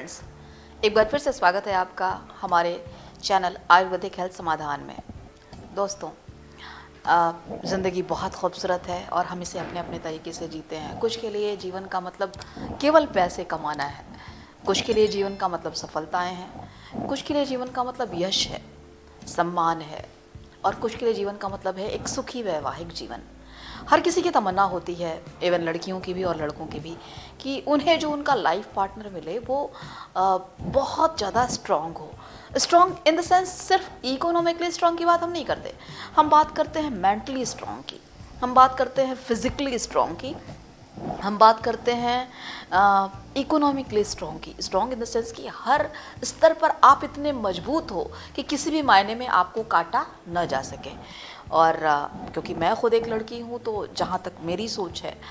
Friends, एक बार फिर से स्वागत है आपका हमारे चैनल आयुर्वेदिक हेल्थ समाधान में। दोस्तों, ज़िंदगी बहुत खूबसूरत है और हम इसे अपने अपने तरीके से जीते हैं। कुछ के लिए जीवन का मतलब केवल पैसे कमाना है, कुछ के लिए जीवन का मतलब सफलताएं हैं, कुछ के लिए जीवन का मतलब यश है, सम्मान है, और कुछ के लिए जीवन का मतलब है एक सुखी वैवाहिक जीवन। हर किसी की तमन्ना होती है, इवन लड़कियों की भी और लड़कों की भी, कि उन्हें जो उनका लाइफ पार्टनर मिले वो बहुत ज़्यादा स्ट्रॉन्ग हो। स्ट्रॉन्ग इन द सेंस सिर्फ इकोनॉमिकली स्ट्रॉन्ग की बात हम नहीं करते, हम बात करते हैं मेंटली स्ट्रॉन्ग की, हम बात करते हैं फिजिकली स्ट्रॉन्ग की, हम बात करते हैं इकोनॉमिकक्ली स्ट्रॉन्ग की। स्ट्रॉन्ग इन द सेंस कि हर स्तर पर आप इतने मजबूत हो कि किसी भी मायने में आपको काटा न जा सके। और क्योंकि मैं खुद एक लड़की हूँ, तो जहाँ तक मेरी सोच है,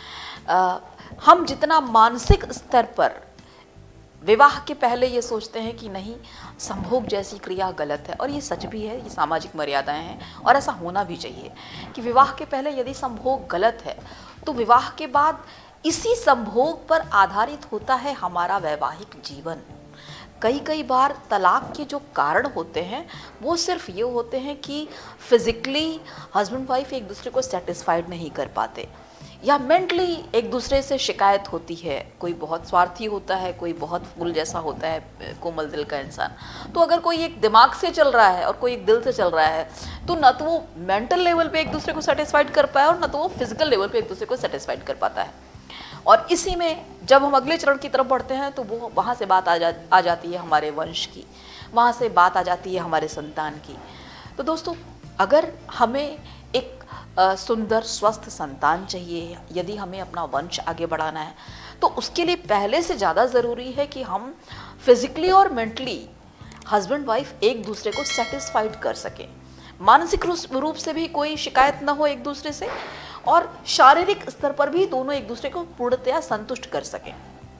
हम जितना मानसिक स्तर पर विवाह के पहले ये सोचते हैं कि नहीं, संभोग जैसी क्रिया गलत है, और ये सच भी है, ये सामाजिक मर्यादाएं हैं और ऐसा होना भी चाहिए कि विवाह के पहले यदि संभोग गलत है तो विवाह के बाद इसी संभोग पर आधारित होता है हमारा वैवाहिक जीवन। कई बार तलाक के जो कारण होते हैं वो सिर्फ ये होते हैं कि फिजिकली हस्बैंड वाइफ एक दूसरे को सेटिस्फाइड नहीं कर पाते, या मेंटली एक दूसरे से शिकायत होती है। कोई बहुत स्वार्थी होता है, कोई बहुत फूल जैसा होता है, कोमल दिल का इंसान। तो अगर कोई एक दिमाग से चल रहा है और कोई एक दिल से चल रहा है, तो न तो वो मेंटल लेवल पे एक दूसरे को सेटिस्फाइड कर पाए और न तो वो फिजिकल लेवल पे एक दूसरे को सेटिस्फाइड कर पाता है। और इसी में जब हम अगले चरण की तरफ बढ़ते हैं तो वो वहाँ से बात आ जाती है हमारे वंश की, वहाँ से बात आ जाती है हमारे संतान की। तो दोस्तों, अगर हमें एक सुंदर स्वस्थ संतान चाहिए, यदि हमें अपना वंश आगे बढ़ाना है, तो उसके लिए पहले से ज़्यादा ज़रूरी है कि हम फिजिकली और मेंटली हस्बैंड वाइफ एक दूसरे को सेटिस्फाइड कर सकें। मानसिक रूप से भी कोई शिकायत ना हो एक दूसरे से, और शारीरिक स्तर पर भी दोनों एक दूसरे को पूर्णतया संतुष्ट कर सकें।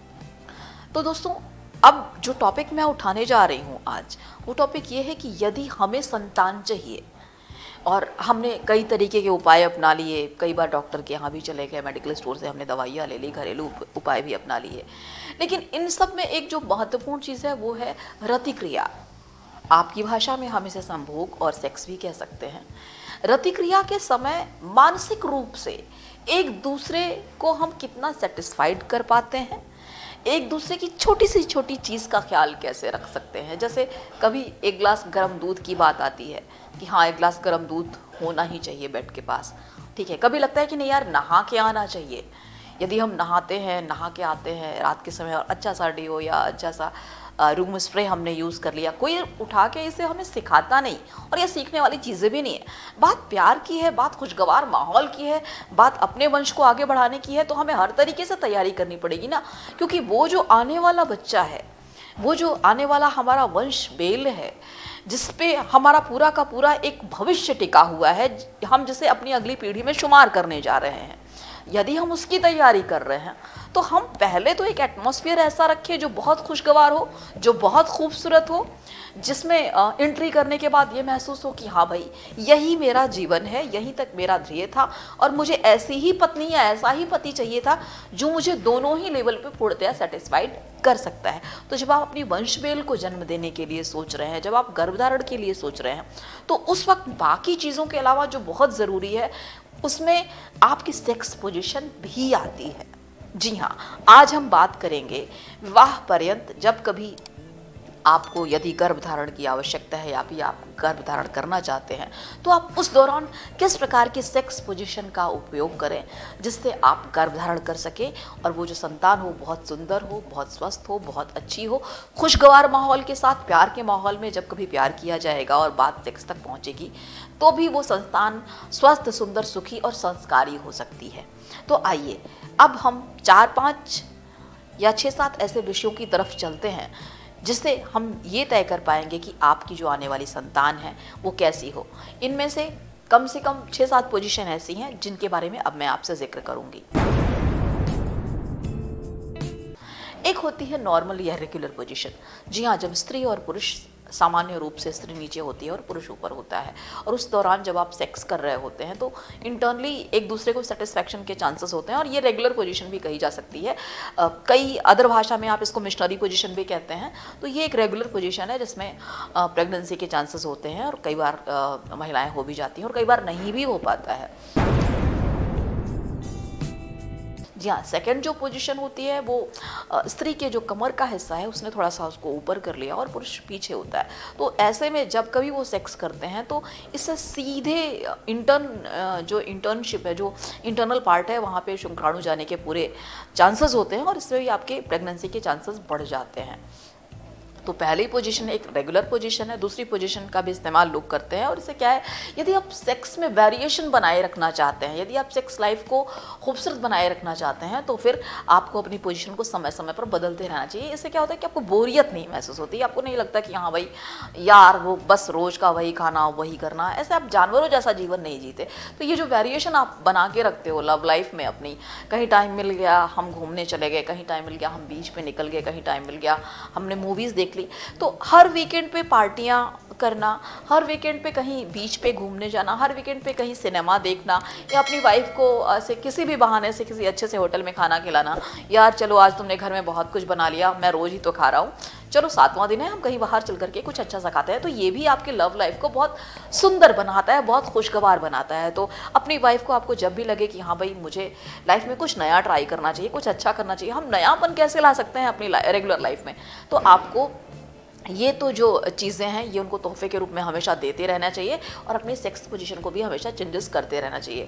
तो दोस्तों, अब जो टॉपिक मैं उठाने जा रही हूँ आज, वो टॉपिक ये है कि यदि हमें संतान चाहिए, और हमने कई तरीके के उपाय अपना लिए, कई बार डॉक्टर के यहाँ भी चले गए, मेडिकल स्टोर से हमने दवाइयाँ ले ली, घरेलू उपाय भी अपना लिए, लेकिन इन सब में एक जो महत्वपूर्ण चीज़ है वो है रतिक्रिया। आपकी भाषा में हम इसे संभोग और सेक्स भी कह सकते हैं। रतिक्रिया के समय मानसिक रूप से एक दूसरे को हम कितना सेटिस्फाइड कर पाते हैं, एक दूसरे की छोटी से छोटी चीज़ का ख्याल कैसे रख सकते हैं। जैसे कभी एक गिलास गर्म दूध की बात आती है कि हाँ, एक गिलास गर्म दूध होना ही चाहिए बेड के पास, ठीक है। कभी लगता है कि नहीं यार, नहा के आना चाहिए। यदि हम नहाते हैं, नहा के आते हैं रात के समय, और अच्छा सा डिओ या अच्छा सा रूम स्प्रे हमने यूज़ कर लिया, कोई उठा के इसे हमें सिखाता नहीं, और ये सीखने वाली चीज़ें भी नहीं है। बात प्यार की है, बात खुशगवार माहौल की है, बात अपने वंश को आगे बढ़ाने की है, तो हमें हर तरीके से तैयारी करनी पड़ेगी ना, क्योंकि वो जो आने वाला बच्चा है, वो जो आने वाला हमारा वंश बेल है, जिस पे हमारा पूरा का पूरा एक भविष्य टिका हुआ है, हम जिसे अपनी अगली पीढ़ी में शुमार करने जा रहे हैं, यदि हम उसकी तैयारी कर रहे हैं तो हम पहले तो एक एटमॉस्फेयर ऐसा रखें जो बहुत खुशगवार हो, जो बहुत खूबसूरत हो, जिसमें एंट्री करने के बाद ये महसूस हो कि हाँ भाई, यही मेरा जीवन है, यहीं तक मेरा ध्येय था, और मुझे ऐसी ही पत्नी या ऐसा ही पति चाहिए था जो मुझे दोनों ही लेवल पे पूर्णतया सेटिस्फाइड कर सकता है। तो जब आप अपनी वंशबेल को जन्म देने के लिए सोच रहे हैं, जब आप गर्भधारण के लिए सोच रहे हैं, तो उस वक्त बाकी चीज़ों के अलावा जो बहुत ज़रूरी है उसमें आपकी सेक्स पोजीशन भी आती है। जी हाँ, आज हम बात करेंगे विवाह पर्यंत जब कभी आपको यदि गर्भधारण की आवश्यकता है या भी आप गर्भधारण करना चाहते हैं, तो आप उस दौरान किस प्रकार की सेक्स पोजीशन का उपयोग करें जिससे आप गर्भधारण कर सकें, और वो जो संतान हो बहुत सुंदर हो, बहुत स्वस्थ हो, बहुत अच्छी हो, खुशगवार माहौल के साथ, प्यार के माहौल में जब कभी प्यार किया जाएगा और बात सेक्स तक पहुंचेगी, तो भी वो संतान स्वस्थ, सुंदर, सुखी और संस्कारी हो सकती है। तो आइए अब हम 4-5 या 6-7 ऐसे विषयों की तरफ चलते हैं जिससे हम ये तय कर पाएंगे कि आपकी जो आने वाली संतान है वो कैसी हो। इनमें से कम 6-7 पोजीशन ऐसी हैं जिनके बारे में अब मैं आपसे जिक्र करूंगी। एक होती है नॉर्मल या रेगुलर पोजीशन। जी हाँ, जब स्त्री और पुरुष, सामान्य रूप से स्त्री नीचे होती है और पुरुष ऊपर होता है, और उस दौरान जब आप सेक्स कर रहे होते हैं तो इंटरनली एक दूसरे को सेटिस्फैक्शन के चांसेस होते हैं, और ये रेगुलर पोजीशन भी कही जा सकती है। कई अदर भाषा में आप इसको मिशनरी पोजीशन भी कहते हैं। तो ये एक रेगुलर पोजीशन है जिसमें प्रेगनेंसी के चांसेस होते हैं, और कई बार महिलाएं हो भी जाती हैं और कई बार नहीं भी हो पाता है। जी हाँ, सेकंड जो पोजीशन होती है वो स्त्री के जो कमर का हिस्सा है उसने थोड़ा सा उसको ऊपर कर लिया और पुरुष पीछे होता है। तो ऐसे में जब कभी वो सेक्स करते हैं तो इससे सीधे जो इंटर्नशिप है, जो इंटरनल पार्ट है, वहाँ पे शुक्राणु जाने के पूरे चांसेस होते हैं, और इससे भी आपके प्रेगनेंसी के चांसेस बढ़ जाते हैं। तो पहली पोजीशन एक रेगुलर पोजीशन है। दूसरी पोजीशन का भी इस्तेमाल लोग करते हैं, और इससे क्या है, यदि आप सेक्स में वेरिएशन बनाए रखना चाहते हैं, यदि आप सेक्स लाइफ को खूबसूरत बनाए रखना चाहते हैं, तो फिर आपको अपनी पोजीशन को समय समय पर बदलते रहना चाहिए। इससे क्या होता है कि आपको बोरियत नहीं महसूस होती, आपको नहीं लगता कि हाँ भाई यार वो बस रोज़ का वही खाना वही करना, ऐसे आप जानवरों जैसा जीवन नहीं जीते। तो ये जो वेरिएशन आप बना के रखते हो लव लाइफ में अपनी, कहीं टाइम मिल गया हम घूमने चले गए, कहीं टाइम मिल गया हम बीच पे निकल गए, कहीं टाइम मिल गया हमने मूवीज़ देख ली, तो हर वीकेंड पे पार्टियां करना, हर वीकेंड पे कहीं बीच पे घूमने जाना, हर वीकेंड पे कहीं सिनेमा देखना, या अपनी वाइफ को से किसी भी बहाने से किसी अच्छे से होटल में खाना खिलाना, यार चलो आज तुमने घर में बहुत कुछ बना लिया, मैं रोज़ ही तो खा रहा हूँ, चलो 7वां दिन है हम कहीं बाहर चल करके कुछ अच्छा सा खाते हैं। तो ये भी आपके लव लाइफ को बहुत सुंदर बनाता है, बहुत खुशगवार बनाता है। तो अपनी वाइफ को आपको जब भी लगे कि हाँ भाई मुझे लाइफ में कुछ नया ट्राई करना चाहिए, कुछ अच्छा करना चाहिए, हम नयापन कैसे ला सकते हैं अपनी रेगुलर लाइफ में, तो आपको ये तो जो चीज़ें हैं ये उनको तोहफे के रूप में हमेशा देते रहना चाहिए, और अपनी सेक्स पोजीशन को भी हमेशा चेंजेस करते रहना चाहिए।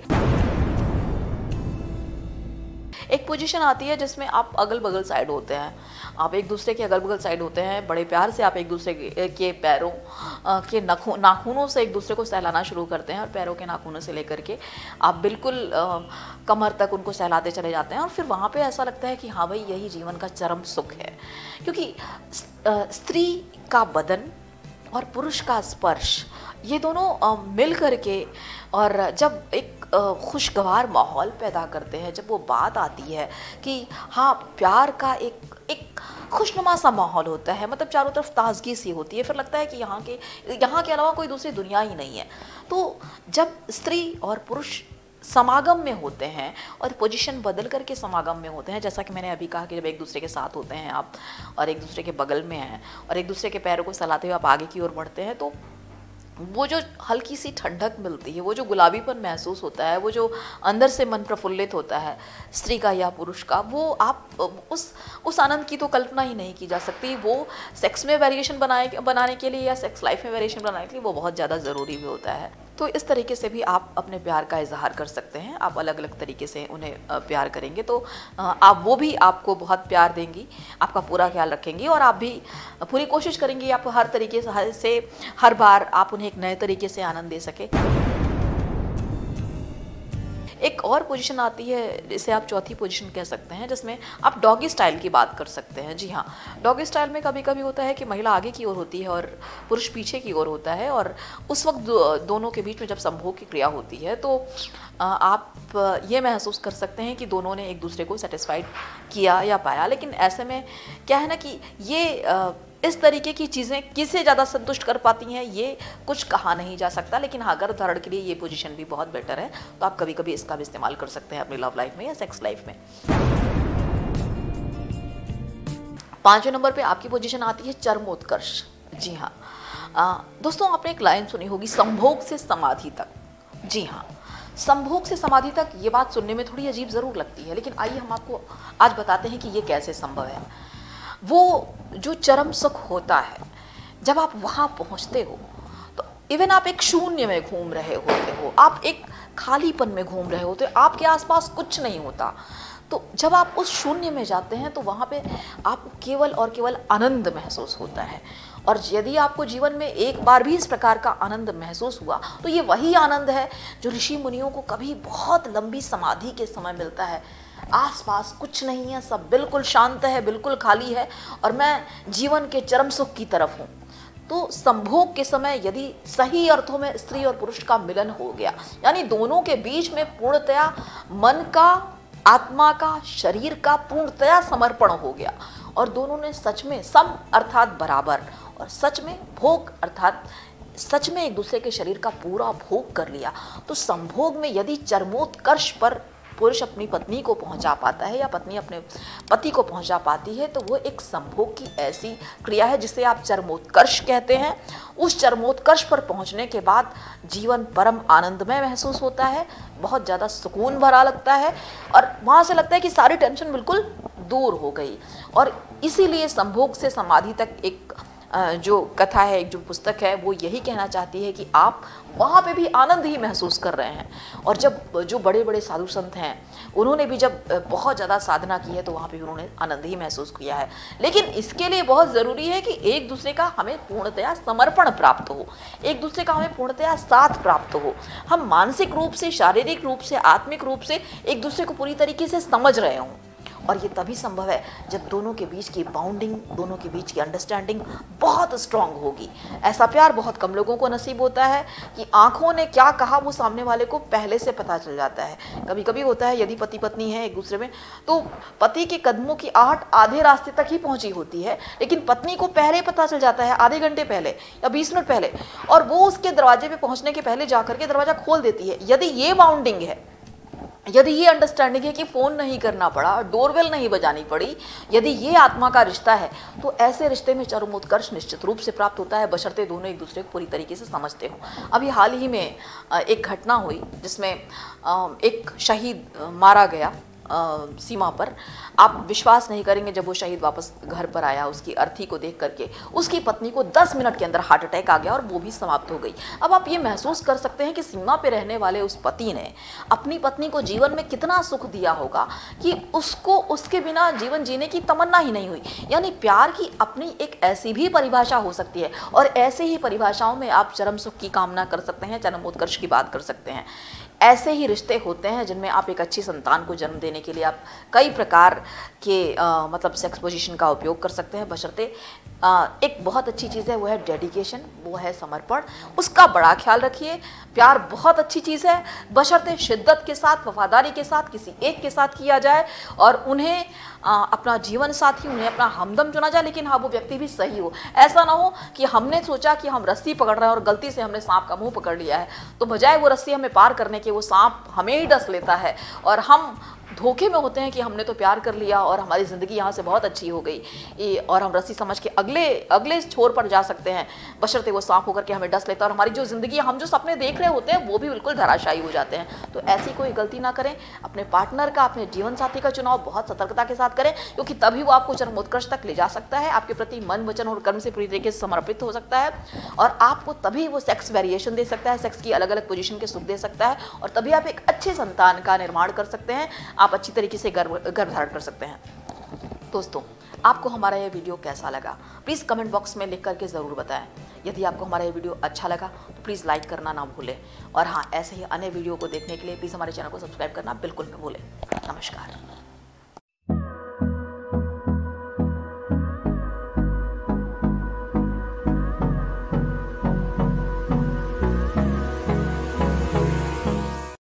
एक पोजीशन आती है जिसमें आप अगल बगल साइड होते हैं, आप एक दूसरे के अगल बगल साइड होते हैं, बड़े प्यार से आप एक दूसरे के पैरों के नाखूनों से एक दूसरे को सहलाना शुरू करते हैं, और पैरों के नाखूनों से लेकर के आप बिल्कुल कमर तक उनको सहलाते चले जाते हैं, और फिर वहाँ पे ऐसा लगता है कि हाँ भाई यही जीवन का चरम सुख है। क्योंकि स्त्री का बदन और पुरुष का स्पर्श, ये दोनों मिल करके और जब एक खुशगवार माहौल पैदा करते हैं, जब वो बात आती है कि हाँ प्यार का एक खुशनुमा सा माहौल होता है, मतलब चारों तरफ ताजगी सी होती है, फिर लगता है कि यहाँ के अलावा कोई दूसरी दुनिया ही नहीं है। तो जब स्त्री और पुरुष समागम में होते हैं और पोजीशन बदल करके समागम में होते हैं, जैसा कि मैंने अभी कहा कि जब एक दूसरे के साथ होते हैं आप और एक दूसरे के बगल में हैं और एक दूसरे के पैरों को सहलाते हुए आप आगे की ओर बढ़ते हैं, तो वो जो हल्की सी ठंडक मिलती है, वो जो गुलाबीपन महसूस होता है, वो जो अंदर से मन प्रफुल्लित होता है स्त्री का या पुरुष का, वो आप उस आनंद की तो कल्पना ही नहीं की जा सकती। वो सेक्स में वेरिएशन बनाने के लिए या सेक्स लाइफ में वेरिएशन बनाने के लिए वो बहुत ज़्यादा ज़रूरी भी होता है। तो इस तरीके से भी आप अपने प्यार का इजहार कर सकते हैं। आप अलग अलग तरीके से उन्हें प्यार करेंगे तो वो भी आपको बहुत प्यार देंगी, आपका पूरा ख्याल रखेंगी, और आप भी पूरी कोशिश करेंगी आप हर तरीके से हर बार आप उन्हें एक नए तरीके से आनंद दे सके। एक और पोजीशन आती है जिसे आप चौथी पोजीशन कह सकते हैं, जिसमें आप डॉगी स्टाइल की बात कर सकते हैं। जी हाँ, डॉगी स्टाइल में कभी कभी होता है कि महिला आगे की ओर होती है और पुरुष पीछे की ओर होता है, और उस वक्त दोनों के बीच में जब संभोग की क्रिया होती है तो आप ये महसूस कर सकते हैं कि दोनों ने एक दूसरे को सेटिस्फाइड किया या पाया। लेकिन ऐसे में क्या है ना कि ये इस तरीके की चीज़ें किसे ज़्यादा संतुष्ट कर पाती हैं ये कुछ कहा नहीं जा सकता, लेकिन हाँ, अगर उदाहरण के लिए ये पोजीशन भी बहुत बेटर है तो आप कभी कभी इसका भी इस्तेमाल कर सकते हैं अपनी लव लाइफ में या सेक्स लाइफ में। 5वें नंबर पे आपकी पोजीशन आती है चरमोत्कर्ष। जी हाँ दोस्तों, आपने एक लाइन सुनी होगी, संभोग से समाधि तक। जी हाँ, संभोग से समाधि तक, ये बात सुनने में थोड़ी अजीब ज़रूर लगती है, लेकिन आइए हम आपको आज बताते हैं कि ये कैसे संभव है। वो जो चरम सुख होता है जब आप वहाँ पहुँचते हो, तो इवन आप एक शून्य में घूम रहे होते हो, आप एक खालीपन में घूम रहे होते हो, आपके आसपास कुछ नहीं होता। तो जब आप उस शून्य में जाते हैं तो वहाँ पे आपको केवल और केवल आनंद महसूस होता है। और यदि आपको जीवन में एक बार भी इस प्रकार का आनंद महसूस हुआ तो ये वही आनंद है जो ऋषि मुनियों को कभी बहुत लंबी समाधि के समय मिलता है। आसपास कुछ नहीं है, सब बिल्कुल शांत है, बिल्कुल खाली है, और मैं जीवन के चरम सुख की तरफ हूँ। तो संभोग के समय यदि सही अर्थों में स्त्री और पुरुष का मिलन हो गया, यानी दोनों के बीच में पूर्णतया मन का, आत्मा का, शरीर का पूर्णतया समर्पण हो गया, और दोनों ने सच में सम अर्थात बराबर और सच में भोग अर्थात सच में एक दूसरे के शरीर का पूरा भोग कर लिया। तो संभोग में यदि चरमोत्कर्ष पर पुरुष अपनी पत्नी को पहुंचा पाता है या पत्नी अपने पति को पहुंचा पाती है, तो वो एक संभोग की ऐसी क्रिया है जिसे आप चरमोत्कर्ष कहते हैं। उस चरमोत्कर्ष पर पहुंचने के बाद जीवन परम आनंदमय महसूस होता है, बहुत ज़्यादा सुकून भरा लगता है और वहाँ से लगता है कि सारी टेंशन बिल्कुल दूर हो गई। और इसीलिए संभोग से समाधि तक एक जो कथा है, एक जो पुस्तक है, वो यही कहना चाहती है कि आप वहाँ पे भी आनंद ही महसूस कर रहे हैं। और जब जो बड़े बड़े साधु संत हैं उन्होंने भी जब बहुत ज़्यादा साधना की है तो वहाँ पे भी उन्होंने आनंद ही महसूस किया है। लेकिन इसके लिए बहुत ज़रूरी है कि एक दूसरे का हमें पूर्णतया समर्पण प्राप्त हो, एक दूसरे का हमें पूर्णतया साथ प्राप्त हो। हम मानसिक रूप से, शारीरिक रूप से, आत्मिक रूप से एक दूसरे को पूरी तरीके से समझ रहे हों। और ये तभी संभव है जब दोनों के बीच की बाउंडिंग, दोनों के बीच की अंडरस्टैंडिंग बहुत स्ट्रांग होगी। ऐसा प्यार बहुत कम लोगों को नसीब होता है कि आंखों ने क्या कहा वो सामने वाले को पहले से पता चल जाता है। कभी कभी होता है यदि पति पत्नी है एक दूसरे में, तो पति के कदमों की आहट आधे रास्ते तक ही पहुंची होती है, लेकिन पत्नी को पहले पता चल जाता है, आधे घंटे पहले या 20 मिनट पहले, और वो उसके दरवाजे पे पहुंचने के पहले जाकर के दरवाजा खोल देती है। यदि ये बाउंडिंग है, यदि ये अंडरस्टैंडिंग है कि फ़ोन नहीं करना पड़ा, डोरबेल नहीं बजानी पड़ी, यदि ये आत्मा का रिश्ता है, तो ऐसे रिश्ते में चरमोत्कर्ष निश्चित रूप से प्राप्त होता है, बशर्ते दोनों एक दूसरे को पूरी तरीके से समझते हो। अभी हाल ही में एक घटना हुई जिसमें एक शहीद मारा गया सीमा पर। आप विश्वास नहीं करेंगे, जब वो शहीद वापस घर पर आया, उसकी अर्थी को देख करके उसकी पत्नी को 10 मिनट के अंदर हार्ट अटैक आ गया और वो भी समाप्त हो गई। अब आप ये महसूस कर सकते हैं कि सीमा पे रहने वाले उस पति ने अपनी पत्नी को जीवन में कितना सुख दिया होगा कि उसको उसके बिना जीवन जीने की तमन्ना ही नहीं हुई। यानी प्यार की अपनी एक ऐसी भी परिभाषा हो सकती है और ऐसे ही परिभाषाओं में आप चरम सुख की कामना कर सकते हैं, चरमोत्कर्ष की बात कर सकते हैं। ऐसे ही रिश्ते होते हैं जिनमें आप एक अच्छी संतान को जन्म देने के लिए आप कई प्रकार के मतलब सेक्स पोजीशन का उपयोग कर सकते हैं, बशर्ते एक बहुत अच्छी चीज़ है, वो है डेडिकेशन, वो है समर्पण। उसका बड़ा ख्याल रखिए। प्यार बहुत अच्छी चीज़ है, बशर्ते शिद्दत के साथ, वफादारी के साथ किसी एक के साथ किया जाए और उन्हें अपना जीवन साथी, उन्हें अपना हमदम चुना जाए, लेकिन हाँ वो व्यक्ति भी सही हो। ऐसा ना हो कि हमने सोचा कि हम रस्सी पकड़ रहे हैं और गलती से हमने सांप का मुंह पकड़ लिया है, तो बजाय वो रस्सी हमें पार करने के वो सांप हमें ही डस लेता है और हम धोखे में होते हैं कि हमने तो प्यार कर लिया और हमारी ज़िंदगी यहाँ से बहुत अच्छी हो गई और हम रस्सी समझ के अगले छोर पर जा सकते हैं, बशर्ते वो सांप होकर के हमें डस लेता है और हमारी जो ज़िंदगी, हम जो सपने देख रहे होते हैं वो भी बिल्कुल धराशायी हो जाते हैं। तो ऐसी कोई गलती ना करें। अपने पार्टनर का, अपने जीवन साथी का चुनाव बहुत सतर्कता के साथ करें, क्योंकि तभी वो आपको चरमोत्कर्ष तक ले जा सकता है, आपके प्रति मन, वचन और कर्म से पूरी तरीके से समर्पित हो सकता है और आपको तभी वो सेक्स वेरिएशन दे सकता है, सेक्स की अलग अलग पोजीशन के सुख दे सकता है और तभी आप एक अच्छे संतान का निर्माण कर सकते हैं, आप अच्छी तरीके से गर्भ धारण कर सकते हैं। दोस्तों, आपको हमारा ये वीडियो कैसा लगा प्लीज़ कमेंट बॉक्स में लिख करके ज़रूर बताएं। यदि आपको हमारा ये वीडियो अच्छा लगा तो प्लीज़ लाइक करना ना भूलें और हाँ, ऐसे ही अन्य वीडियो को देखने के लिए प्लीज़ हमारे चैनल को सब्सक्राइब करना बिल्कुल ना भूलें। नमस्कार।